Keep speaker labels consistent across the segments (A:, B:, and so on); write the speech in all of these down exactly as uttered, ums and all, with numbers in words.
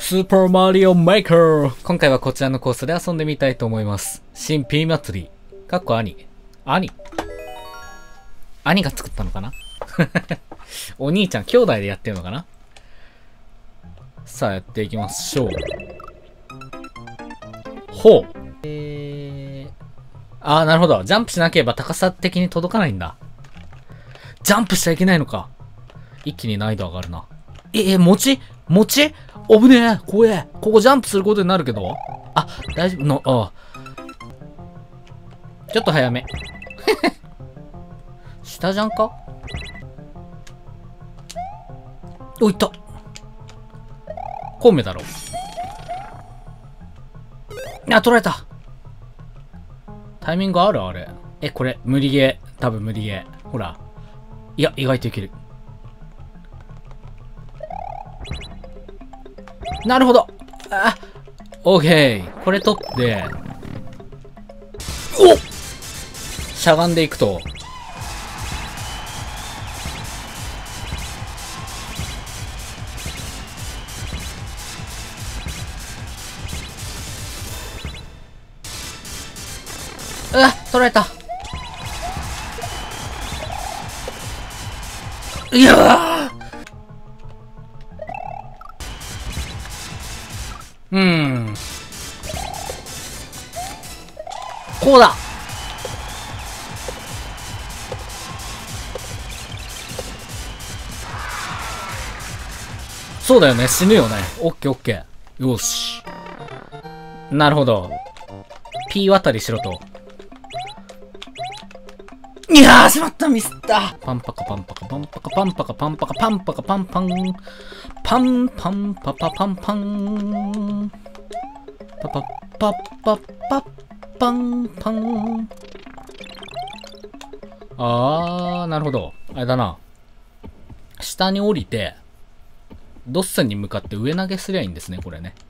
A: スーパーマリオメーカー。今回はこちらのコースで遊んでみたいと思います。新ピー祭り。かっこ兄。兄兄が作ったのかなお兄ちゃん、兄弟でやってるのかな。さあ、やっていきましょう。ほう。えー。あー、なるほど。ジャンプしなければ高さ的に届かないんだ。ジャンプしちゃいけないのか。一気に難易度上がるな。え、え、餅餅危ねえ怖えここジャンプすることになるけどあ、大丈夫の、あちょっと早め。下じゃんかお、いった。コウメだろ。あ、取られた。タイミングあるあれ。え、これ、無理ゲー。多分無理ゲー。ほら。いや、意外といける。なるほど。あ、オーケー。これ取って、おっしゃがんでいくと、うわ、取られた。いやーうーん。こうだ。そうだよね。死ぬよね。オッケーオッケー。よし。なるほど。P 渡りしろと。いやーしまったミスったパンパカパンパカパンパカパンパカパンパカパンパカパンパンパンパンパパパンパンパパパパパパンパン。あー、なるほど。あれだな。下に降りて、ドッスンに向かって上投げすりゃいいんですね、これね。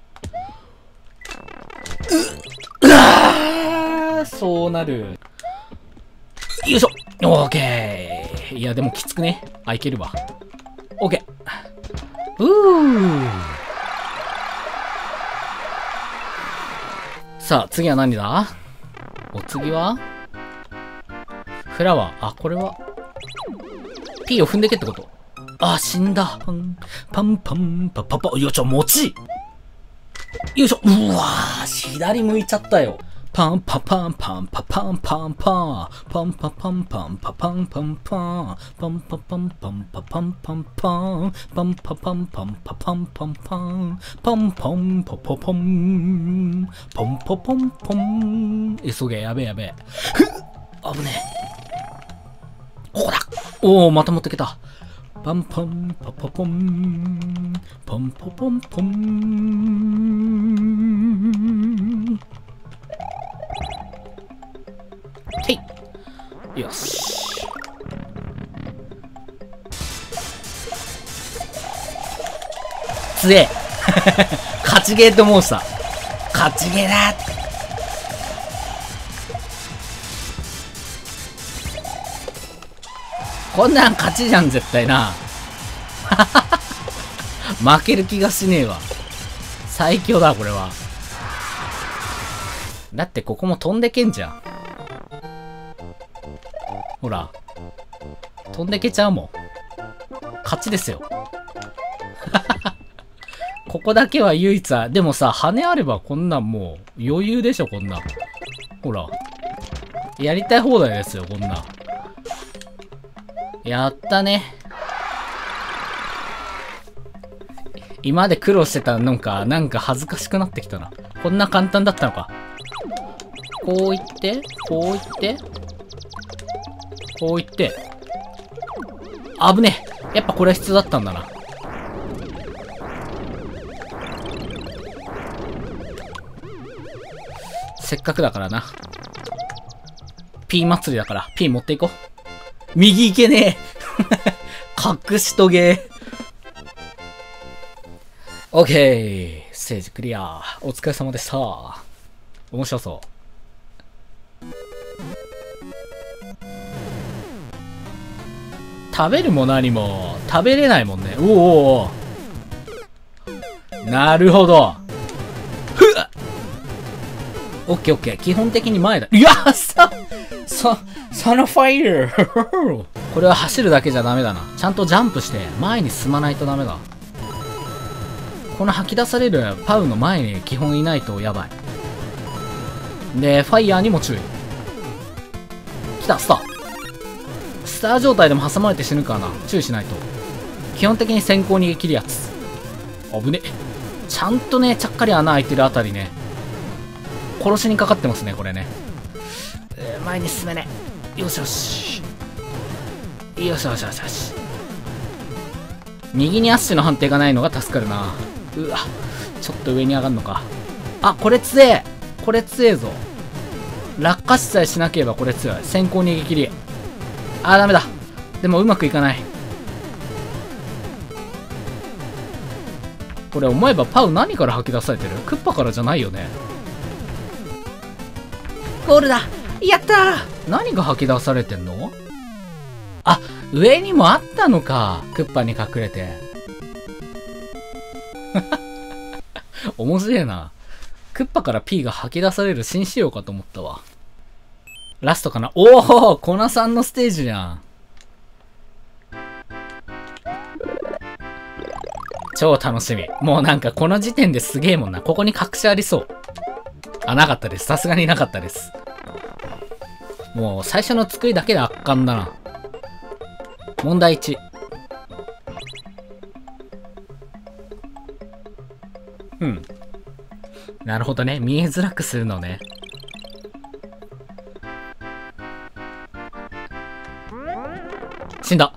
A: う、うわーそうなる。よいしょオーケーいや、でもきつくね。あ、いけるわ。オーケーうーさあ、次は何だお次はフラワー。あ、これは P を踏んでけってこと。あ、死んだ。パン、パンパン、パパパ、よいしょ、餅よいしょうわー左向いちゃったよ。パンパパンパンパパンパンパンパンパパンパンパパンパンパンパンパパンパンパパンパンパンパンパパンパンパパンパンパンパンパンパパパンパンパパンパン。え、そげやべえやべえ。ふっ危ねえ。ここだ。おおまた持ってけた。パンパンパパパンパンパパンパン。へいよしつえ勝ちゲーって思うさ。勝ちゲーだ。こんなん勝ちじゃん絶対な。負ける気がしねえわ。最強だこれは。だってここも飛んでけんじゃん。ほら。飛んでけちゃうもん。勝ちですよ。ここだけは唯一は、でもさ、羽あればこんなんもう余裕でしょ、こんなん。ほら。やりたい放題ですよ、こんなん。やったね。今まで苦労してたのか、なんか恥ずかしくなってきたな。こんな簡単だったのか。こういって、こういって、こういって。危ねえ。やっぱこれは必要だったんだな。せっかくだからな。P 祭りだから、P 持っていこう。右行けねえ。隠しとげ。オッケー。ステージクリア。お疲れ様でした。面白そう。食べるも何も食べれないもんね。おおなるほど。ふっオッケーオッケー。基本的に前だ。いやさ、そ、そのファイヤーこれは走るだけじゃダメだな。ちゃんとジャンプして前に進まないとダメだ。この吐き出されるパウの前に基本いないとやばい。で、ファイヤーにも注意。来た、スター。スター状態でも挟まれて死ぬからな。注意しないと。基本的に先行逃げ切るやつ。危ね。ちゃんとね、ちゃっかり穴開いてるあたりね。殺しにかかってますね、これね。えー、前に進めね。よしよし。よしよしよしよし。右にアッシュの判定がないのが助かるな。うわ、ちょっと上に上がるのか。あ、これ強え。これ強えぞ。落下死さえしなければこれ強い。先行逃げ切り。あー、ダメだ。でもうまくいかない。これ思えばパウ何から吐き出されてる？クッパからじゃないよね。ゴールだ！やったー！何が吐き出されてんの？あ、上にもあったのか。クッパに隠れて。面白いな。クッパから P が吐き出される新仕様かと思ったわ。ラストかな。おお、コナさんのステージじゃん。超楽しみ。もうなんかこの時点ですげえもんな。ここに隠しありそう。あ、なかったです。さすがになかったです。もう最初の作りだけで圧巻だな。問題いち。うん。なるほどね。見えづらくするのね。死んだ。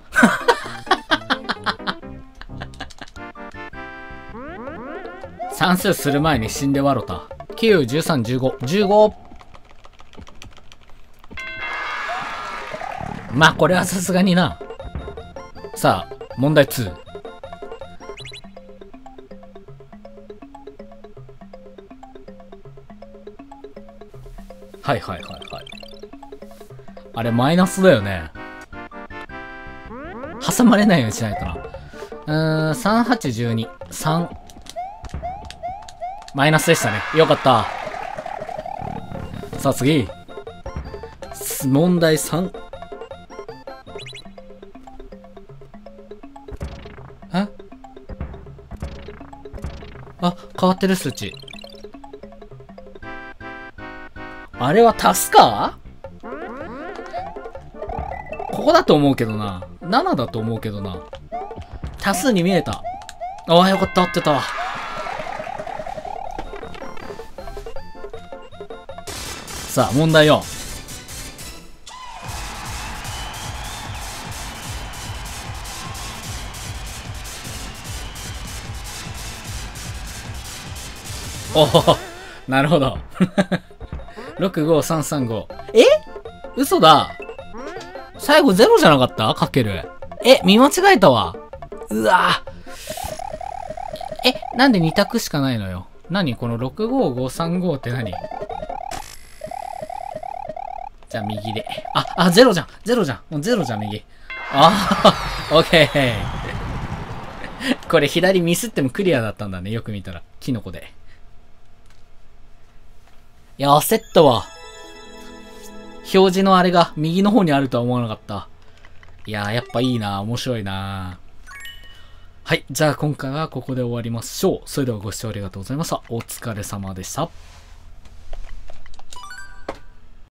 A: 算数する前に死んでわろた。きゅう、じゅうさん、じゅうご。じゅうご! まあ、これはさすがにな。さあ、問題に。はいはいはいはい。あれ、マイナスだよね。挟まれないようにしないとな。うーん、さん、はち、じゅうに。さん。マイナスでしたね。よかった。さあ次。問題さん。え？あ、変わってる数値。あれは足すか？ここだと思うけどな。ななだと思うけどな。足すに見えた。ああ、よかった、合ってた。さあ、問題よん。おお、なるほど。ろくごさんさんご。え？嘘だ。最後ゼロじゃなかった？かける。え、見間違えたわ。うわぁ。え、なんでに択しかないのよ。何このろくごごさんごって何？じゃあ右で。あ、あ、ゼロじゃん。ゼロじゃん。もうゼロじゃん、右。ああ、オッケー。これ左ミスってもクリアだったんだね。よく見たら。キノコで。いや、焦ったわ。表示のあれが右の方にあるとは思わなかった。いやー、やっぱいいな。面白いな。はい。じゃあ今回はここで終わりましょう。それではご視聴ありがとうございました。お疲れ様でした。